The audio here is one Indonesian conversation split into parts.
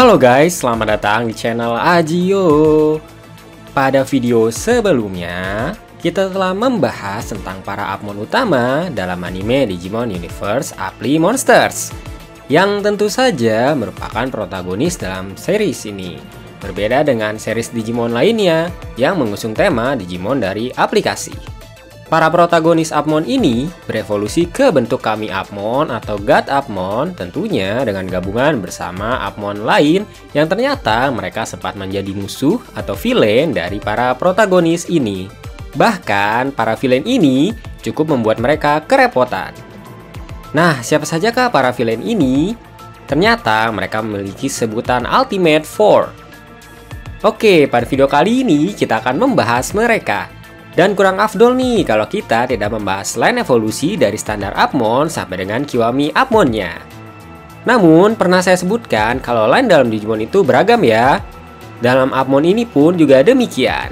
Halo guys, selamat datang di channel Ajio. Pada video sebelumnya, kita telah membahas tentang para Upmon utama dalam anime Digimon Universe Apply Monsters, yang tentu saja merupakan protagonis dalam series ini. Berbeda dengan series Digimon lainnya yang mengusung tema Digimon dari aplikasi. Para protagonis Upmon ini berevolusi ke bentuk Kami Upmon atau God Upmon, tentunya dengan gabungan bersama Upmon lain yang ternyata mereka sempat menjadi musuh atau villain dari para protagonis ini. Bahkan para villain ini cukup membuat mereka kerepotan. Nah, siapa sajakah para villain ini? Ternyata mereka memiliki sebutan Ultimate Four. Oke, pada video kali ini kita akan membahas mereka. Dan kurang afdol nih kalau kita tidak membahas line evolusi dari standar Upmon sampai dengan Kiwami Upmonnya. Namun, pernah saya sebutkan kalau line dalam Digimon itu beragam ya. Dalam Upmon ini pun juga demikian.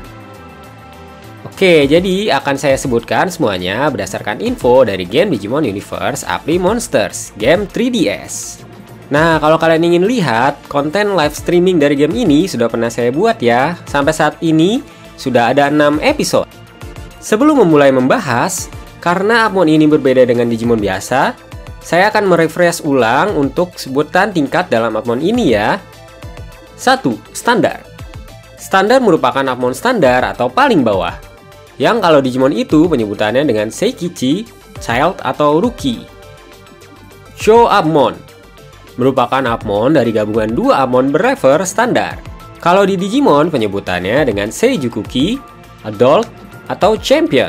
Oke, jadi akan saya sebutkan semuanya berdasarkan info dari game Digimon Universe Apply Monsters, game 3DS. Nah, kalau kalian ingin lihat, konten live streaming dari game ini sudah pernah saya buat ya. Sampai saat ini, sudah ada 6 episode. Sebelum memulai membahas, karena Upmon ini berbeda dengan Digimon biasa, saya akan merefresh ulang untuk sebutan tingkat dalam Upmon ini ya. 1. Standar. Standar merupakan Upmon standar atau paling bawah, yang kalau Digimon itu penyebutannya dengan Seikichi, Child atau Rookie. Show Upmon merupakan Upmon dari gabungan dua Upmon berlevel standar. Kalau di Digimon penyebutannya dengan Seijukuki, Adult, atau Champion.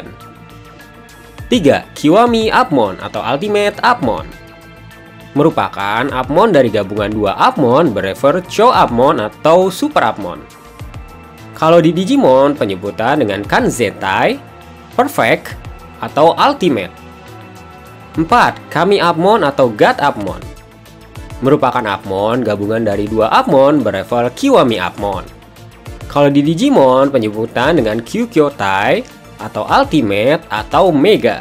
3. Kiwami Upmon atau Ultimate Upmon merupakan Upmon dari gabungan dua Upmon berlevel Show Upmon atau Super Upmon. Kalau di Digimon penyebutan dengan Kanzentai, Perfect, atau Ultimate. 4. Kami Upmon atau God Upmon merupakan Upmon gabungan dari dua Upmon berlevel Kiwami Upmon. Kalau di Digimon penyebutan dengan Kyukyotai atau Ultimate atau Mega.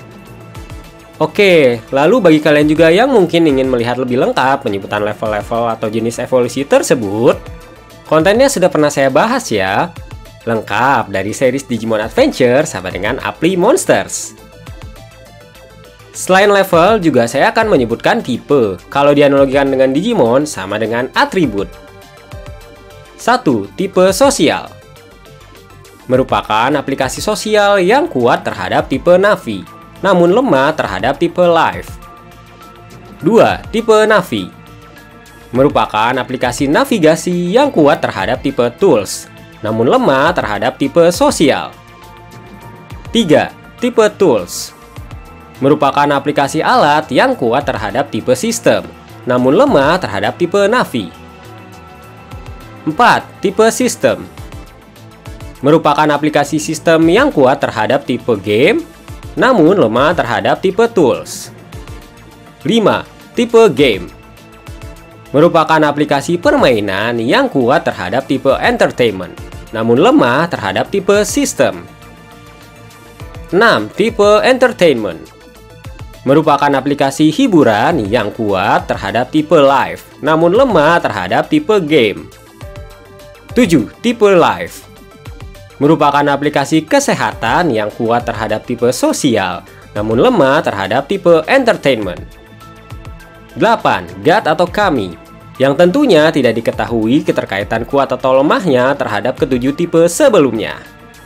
Oke, lalu bagi kalian juga yang mungkin ingin melihat lebih lengkap penyebutan level-level atau jenis evolusi tersebut, kontennya sudah pernah saya bahas ya. Lengkap dari series Digimon Adventure sampai dengan Apply Monsters. Selain level, juga saya akan menyebutkan tipe. Kalau dianalogikan dengan Digimon, sama dengan atribut. 1. Tipe sosial merupakan aplikasi sosial yang kuat terhadap tipe Navi, namun lemah terhadap tipe Life. 2. Tipe Navi merupakan aplikasi navigasi yang kuat terhadap tipe Tools, namun lemah terhadap tipe sosial. 3. Tipe Tools merupakan aplikasi alat yang kuat terhadap tipe Sistem, namun lemah terhadap tipe Navi. 4. Tipe Sistem merupakan aplikasi sistem yang kuat terhadap tipe Game, namun lemah terhadap tipe Tools. 5. Tipe Game merupakan aplikasi permainan yang kuat terhadap tipe Entertainment, namun lemah terhadap tipe Sistem. 6. Tipe Entertainment merupakan aplikasi hiburan yang kuat terhadap tipe Live, namun lemah terhadap tipe Game. 7. Tipe Life merupakan aplikasi kesehatan yang kuat terhadap tipe sosial, namun lemah terhadap tipe entertainment. 8. God atau Kami, yang tentunya tidak diketahui keterkaitan kuat atau lemahnya terhadap ketujuh tipe sebelumnya.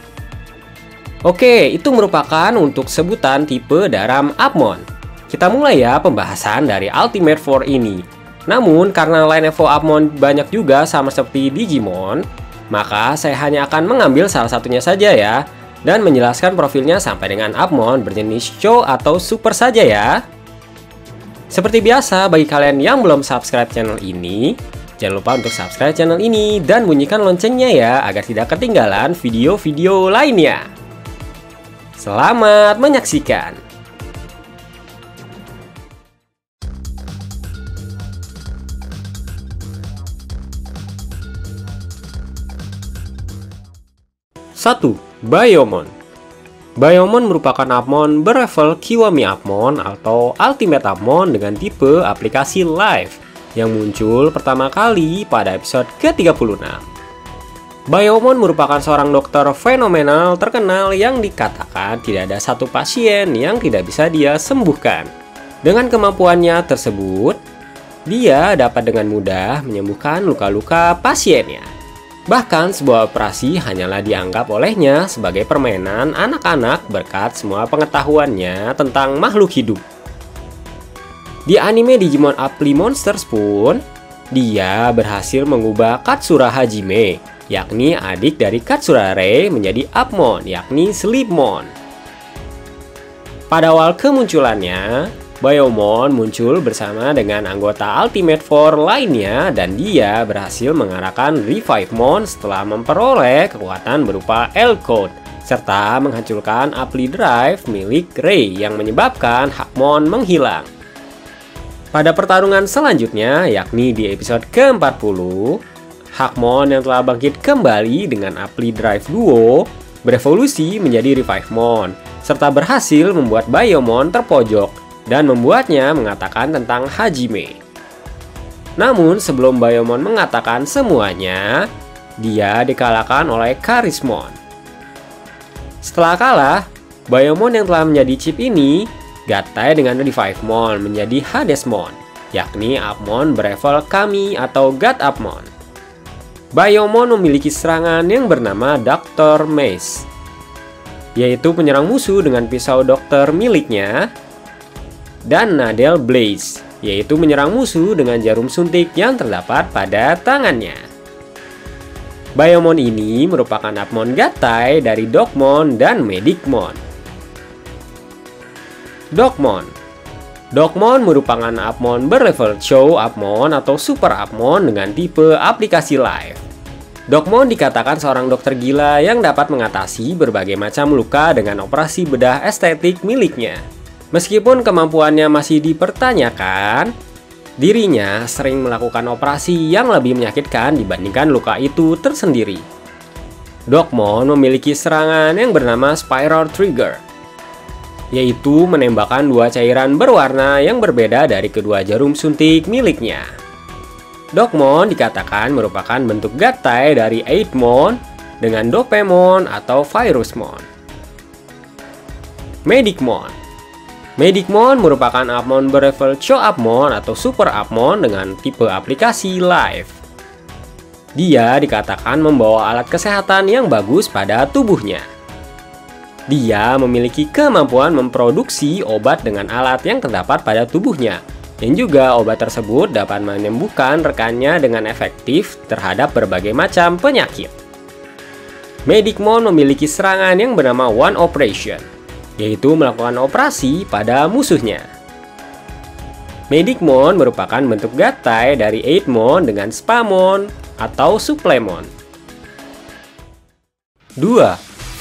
Oke, itu merupakan untuk sebutan tipe dalam Upmon. Kita mulai ya pembahasan dari Ultimate Four ini. Namun, karena line evo Upmon banyak juga sama seperti Digimon, maka saya hanya akan mengambil salah satunya saja ya, dan menjelaskan profilnya sampai dengan Upmon berjenis Show atau Super saja ya. Seperti biasa, bagi kalian yang belum subscribe channel ini, jangan lupa untuk subscribe channel ini dan bunyikan loncengnya ya, agar tidak ketinggalan video-video lainnya. Selamat menyaksikan! 1. Biyomon. Biyomon merupakan Upmon berlevel Kiwami Upmon atau Ultimate Upmon dengan tipe aplikasi Live, yang muncul pertama kali pada episode ke-36. Baiomon merupakan seorang dokter fenomenal terkenal yang dikatakan tidak ada satu pasien yang tidak bisa dia sembuhkan. Dengan kemampuannya tersebut, dia dapat dengan mudah menyembuhkan luka-luka pasiennya. Bahkan sebuah operasi hanyalah dianggap olehnya sebagai permainan anak-anak berkat semua pengetahuannya tentang makhluk hidup. Di anime Digimon Apply Monsters pun, dia berhasil mengubah Katsura Hajime, yakni adik dari Katsura Rei, menjadi Upmon, yakni Sleepmon. Pada awal kemunculannya, Baiomon muncul bersama dengan anggota Ultimate Four lainnya dan dia berhasil mengarahkan Revivemon setelah memperoleh kekuatan berupa L-Code serta menghancurkan Apply Drive milik Rei yang menyebabkan Hakmon menghilang. Pada pertarungan selanjutnya, yakni di episode ke-40, Hakmon yang telah bangkit kembali dengan Apply Drive Duo berevolusi menjadi Revivemon serta berhasil membuat Baiomon terpojok dan membuatnya mengatakan tentang Hajime. Namun sebelum Baiomon mengatakan semuanya, dia dikalahkan oleh Charismon. Setelah kalah, Baiomon yang telah menjadi chip ini gatai dengan Revivemon menjadi Hadesmon, yakni Upmon berevel Kami atau God Upmon. Baiomon memiliki serangan yang bernama Dr. Mace, yaitu penyerang musuh dengan pisau dokter miliknya, dan Nadel Blaze, yaitu menyerang musuh dengan jarum suntik yang terdapat pada tangannya. Baiomon ini merupakan Upmon gatai dari Dogmon dan Medicmon. Dogmon merupakan Upmon berlevel Chow Upmon atau Super Upmon dengan tipe aplikasi live. Dogmon dikatakan seorang dokter gila yang dapat mengatasi berbagai macam luka dengan operasi bedah estetik miliknya. Meskipun kemampuannya masih dipertanyakan, dirinya sering melakukan operasi yang lebih menyakitkan dibandingkan luka itu tersendiri. Dogmon memiliki serangan yang bernama Spiral Trigger, yaitu menembakkan dua cairan berwarna yang berbeda dari kedua jarum suntik miliknya. Dogmon dikatakan merupakan bentuk gatai dari Eightmon dengan Dopemon atau Virusmon. Medicmon merupakan Upmon berlevel Cho Upmon atau Super Upmon dengan tipe aplikasi live. Dia dikatakan membawa alat kesehatan yang bagus pada tubuhnya. Dia memiliki kemampuan memproduksi obat dengan alat yang terdapat pada tubuhnya, dan juga obat tersebut dapat menyembuhkan rekannya dengan efektif terhadap berbagai macam penyakit. Medicmon memiliki serangan yang bernama One Operation, yaitu melakukan operasi pada musuhnya. Medicmon merupakan bentuk gatai dari Eightmon dengan Spamon atau Supplemon. 2.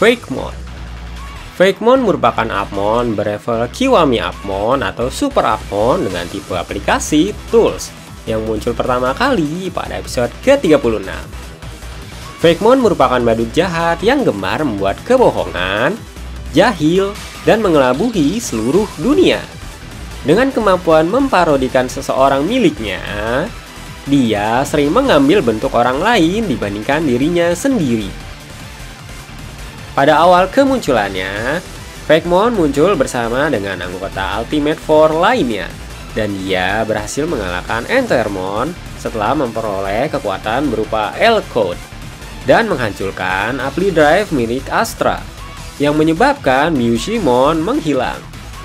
Fakemon merupakan Upmon berlevel Kiwami Upmon atau Super Upmon dengan tipe aplikasi Tools yang muncul pertama kali pada episode ke-36. Fakemon merupakan badut jahat yang gemar membuat kebohongan, jahil, dan mengelabui seluruh dunia. Dengan kemampuan memparodikan seseorang miliknya, dia sering mengambil bentuk orang lain dibandingkan dirinya sendiri. Pada awal kemunculannya, Fakemon muncul bersama dengan anggota Ultimate Four lainnya, dan dia berhasil mengalahkan Entermon setelah memperoleh kekuatan berupa L-Code dan menghancurkan Apply Drive milik Astra, yang menyebabkan Mushimon menghilang.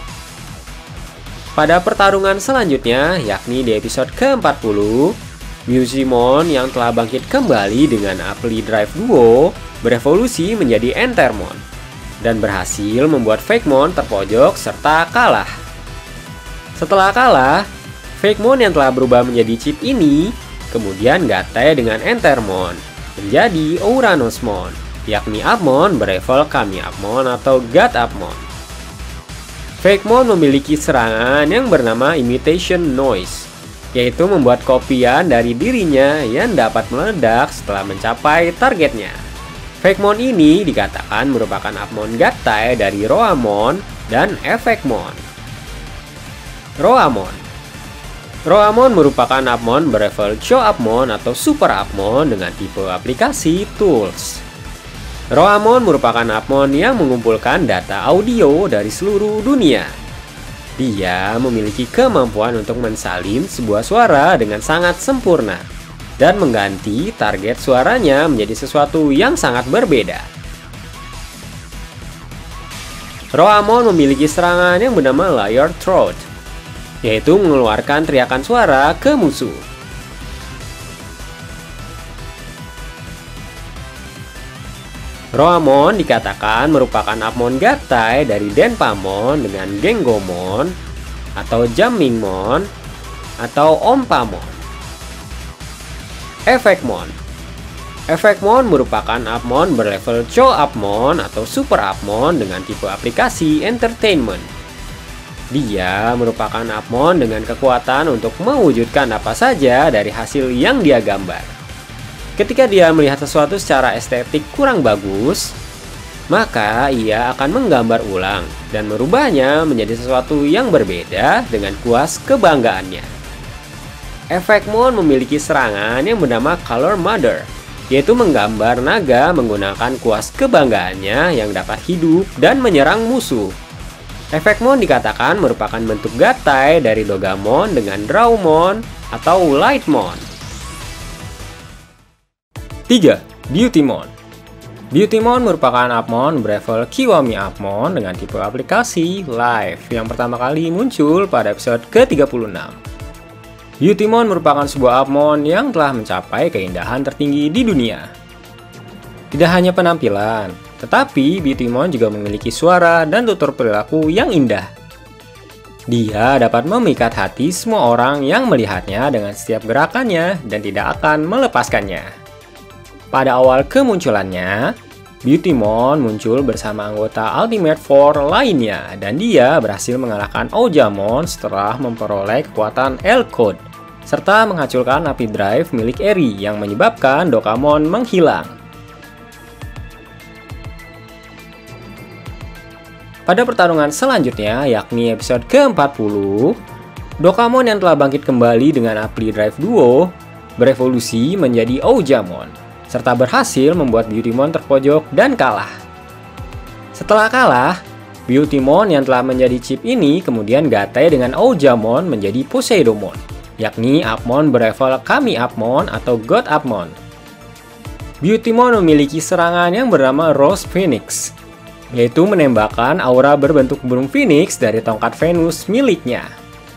Pada pertarungan selanjutnya, yakni di episode ke-40, Mushimon yang telah bangkit kembali dengan Apply Drive Duo berevolusi menjadi Entermon dan berhasil membuat Fakemon terpojok serta kalah. Setelah kalah, Fakemon yang telah berubah menjadi chip ini kemudian gatai dengan Entermon menjadi Ouranosmon, yakni Upmon berlevel Kami Upmon atau God Upmon. Fakemon memiliki serangan yang bernama Imitation Noise, yaitu membuat kopian dari dirinya yang dapat meledak setelah mencapai targetnya. Fakemon ini dikatakan merupakan Upmon gatai dari Roamon dan Effectmon. Roamon merupakan Upmon berlevel Cho-Upmon atau Super Upmon dengan tipe aplikasi Tools. Roamon merupakan Upmon yang mengumpulkan data audio dari seluruh dunia. Dia memiliki kemampuan untuk mensalin sebuah suara dengan sangat sempurna dan mengganti target suaranya menjadi sesuatu yang sangat berbeda. Roamon memiliki serangan yang bernama Layer Throat, yaitu mengeluarkan teriakan suara ke musuh. Roamon dikatakan merupakan Upmon gatai dari Denpamon dengan Gengomon, atau Jammingmon, atau Ompamon. Efekmon. Efekmon merupakan Upmon berlevel Cho-Upmon atau Super Upmon dengan tipe aplikasi Entertainment. Dia merupakan Upmon dengan kekuatan untuk mewujudkan apa saja dari hasil yang dia gambar. Ketika dia melihat sesuatu secara estetik kurang bagus, maka ia akan menggambar ulang dan merubahnya menjadi sesuatu yang berbeda dengan kuas kebanggaannya. Efekmon memiliki serangan yang bernama Color Mother, yaitu menggambar naga menggunakan kuas kebanggaannya yang dapat hidup dan menyerang musuh. Efekmon dikatakan merupakan bentuk gatai dari Dogamon dengan Drawmon atau Lightmon. 3. Beautymon. Beautymon merupakan Upmon berlevel Kiwami Upmon dengan tipe aplikasi Live yang pertama kali muncul pada episode ke-36. Beautymon merupakan sebuah Upmon yang telah mencapai keindahan tertinggi di dunia. Tidak hanya penampilan, tetapi Beautymon juga memiliki suara dan tutur perilaku yang indah. Dia dapat memikat hati semua orang yang melihatnya dengan setiap gerakannya dan tidak akan melepaskannya. Pada awal kemunculannya, Beautymon muncul bersama anggota Ultimate Four lainnya dan dia berhasil mengalahkan Ojamon setelah memperoleh kekuatan L-Code serta menghancurkan api drive milik Eri yang menyebabkan Dokamon menghilang. Pada pertarungan selanjutnya, yakni episode ke-40, Dokamon yang telah bangkit kembali dengan api drive duo berevolusi menjadi Ojamon serta berhasil membuat Beautymon terpojok dan kalah. Setelah kalah, Beautymon yang telah menjadi chip ini kemudian gatai dengan Ojamon menjadi Poseidomon, yakni Upmon berlevel Kami Upmon atau God Upmon. Beautymon memiliki serangan yang bernama Rose Phoenix, yaitu menembakkan aura berbentuk burung phoenix dari tongkat Venus miliknya.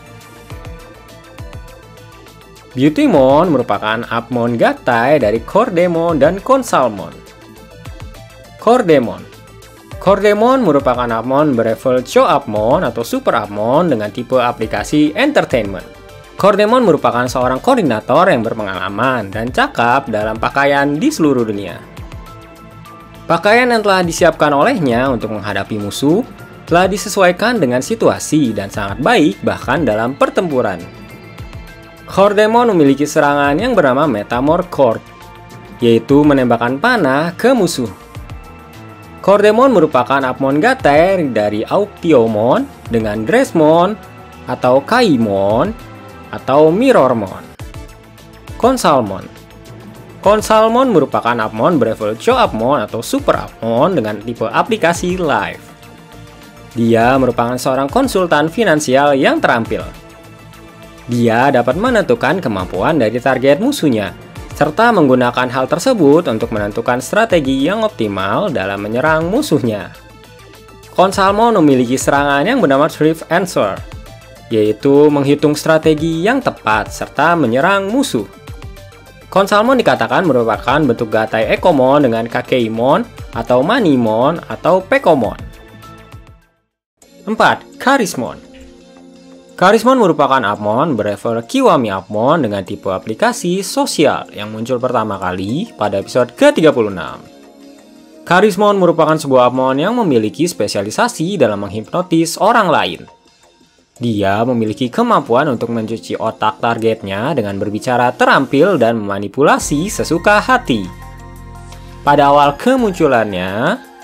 Beautymon merupakan Upmon gatai dari Cordemon dan Consalmon. Cordemon. Cordemon merupakan Upmon berlevel Cho-Upmon atau Super Upmon dengan tipe aplikasi Entertainment. Cordemon merupakan seorang koordinator yang berpengalaman dan cakap dalam pakaian di seluruh dunia. Pakaian yang telah disiapkan olehnya untuk menghadapi musuh telah disesuaikan dengan situasi dan sangat baik bahkan dalam pertempuran. Cordemon memiliki serangan yang bernama Metamorph Cord, yaitu menembakkan panah ke musuh. Cordemon merupakan Upmon gatai dari Auktiomon dengan Dresmon atau Kaimon atau Mirrormon. Consalmon. Consalmon merupakan Upmon berlevel Cho-Upmon atau Super Upmon dengan tipe aplikasi Live. Dia merupakan seorang konsultan finansial yang terampil. Dia dapat menentukan kemampuan dari target musuhnya, serta menggunakan hal tersebut untuk menentukan strategi yang optimal dalam menyerang musuhnya. Consalmon memiliki serangan yang bernama Thrift Answer, yaitu menghitung strategi yang tepat serta menyerang musuh. Consalmon dikatakan merupakan bentuk gatai Ekomon dengan Kakeimon atau Manimon atau Pekomon. 4. Charismon. Charismon merupakan Upmon berlevel Kiwami Upmon dengan tipe aplikasi sosial yang muncul pertama kali pada episode ke-36. Charismon merupakan sebuah Upmon yang memiliki spesialisasi dalam menghipnotis orang lain. Dia memiliki kemampuan untuk mencuci otak targetnya dengan berbicara terampil dan memanipulasi sesuka hati. Pada awal kemunculannya,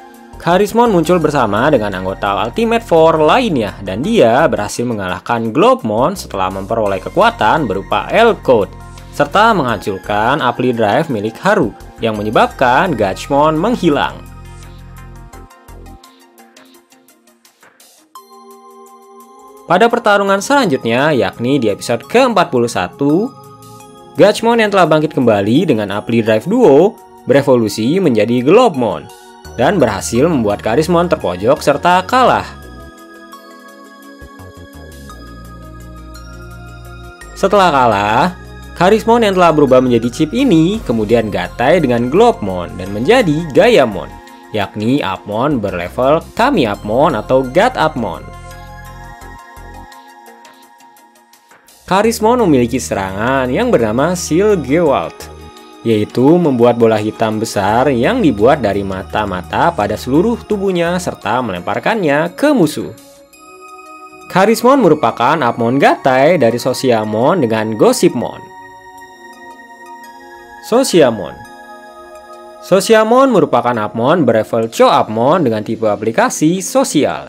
Charismon muncul bersama dengan anggota Ultimate Four lainnya dan dia berhasil mengalahkan Globemon setelah memperoleh kekuatan berupa L-Code serta menghancurkan Apply Drive milik Haru yang menyebabkan Gatchmon menghilang. Pada pertarungan selanjutnya, yakni di episode ke-41, Gatchmon yang telah bangkit kembali dengan Apply Drive Duo berevolusi menjadi Globemon dan berhasil membuat Charismon terpojok serta kalah. Setelah kalah, Charismon yang telah berubah menjadi chip ini kemudian gatai dengan Globemon dan menjadi Gaiamon, yakni Upmon berlevel Kami Upmon atau God Upmon. Charismon memiliki serangan yang bernama Seal Gewalt, yaitu membuat bola hitam besar yang dibuat dari mata-mata pada seluruh tubuhnya serta melemparkannya ke musuh. Charismon merupakan Upmon gatai dari Sosiamon dengan Gossipmon. Sosiamon merupakan Upmon berlevel Cho-Upmon dengan tipe aplikasi sosial.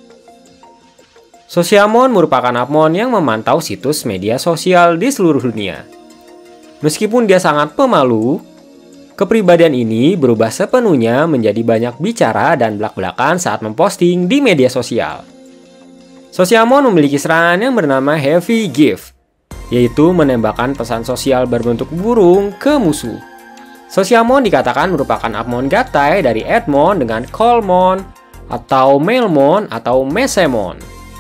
Sosiamon merupakan Upmon yang memantau situs media sosial di seluruh dunia. Meskipun dia sangat pemalu, kepribadian ini berubah sepenuhnya menjadi banyak bicara dan belak-belakan saat memposting di media sosial. Sosiamon memiliki serangan yang bernama Heavy Gift, yaitu menembakkan pesan sosial berbentuk burung ke musuh. Sosiamon dikatakan merupakan Upmon gatai dari Edmon dengan Callmon, atau Mailmon, atau Mesemon.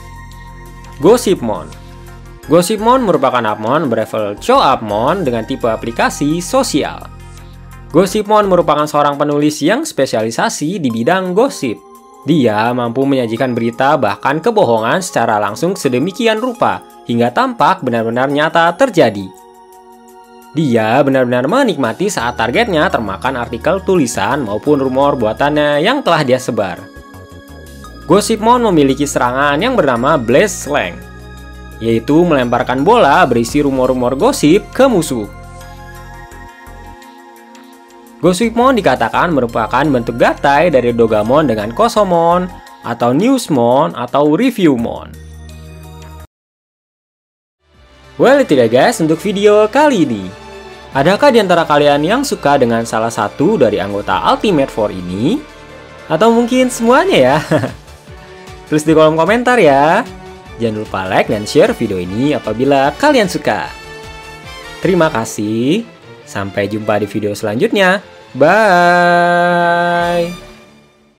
Gossipmon merupakan Upmon berlevel Cho-Upmon dengan tipe aplikasi sosial. Gossipmon merupakan seorang penulis yang spesialisasi di bidang gosip. Dia mampu menyajikan berita bahkan kebohongan secara langsung sedemikian rupa hingga tampak benar-benar nyata terjadi. Dia benar-benar menikmati saat targetnya termakan artikel tulisan maupun rumor buatannya yang telah dia sebar. Gossipmon memiliki serangan yang bernama Blaze Slang, yaitu melemparkan bola berisi rumor-rumor gosip ke musuh. Gossipmon dikatakan merupakan bentuk gatai dari Dogamon dengan Kosomon, atau Newsmon, atau Reviewmon. Well, itu ya guys untuk video kali ini. Adakah di antara kalian yang suka dengan salah satu dari anggota Ultimate Four ini? Atau mungkin semuanya ya? Tulis di kolom komentar ya. Jangan lupa like dan share video ini apabila kalian suka. Terima kasih. Sampai jumpa di video selanjutnya. Bye.